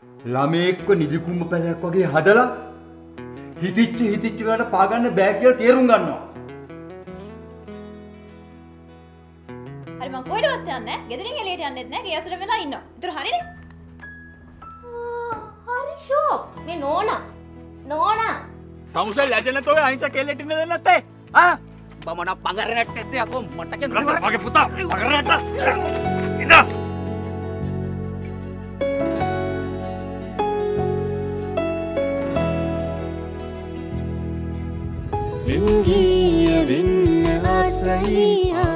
ළමෙක්ව නිදිකුම්බ පැලයක් වගේ හදලා හිතිච්ච වෙලාවට පාගන්න බෑ කියලා තේරුම් ගන්නවා. හරි මං කොහෙටවත් යන්නේ නැහැ. ගෙදරින් එළියට යන්නෙත් නැහැ. ගේ අසර වෙලා ඉන්නවා. ඒතර හරිනේ? හරි ෂෝක්. මේ නෝනා. තමුසෙල් ලැජෙන්න තෝය අහිංස කෙල්ලෙට ඉන්න දෙන්නේ නැත්තේ. ආ බමන පගරනට ඇත්තේ අකෝ මට කියන මගේ පුතා පගරනට ඉන්න. වෙන්න ආසයි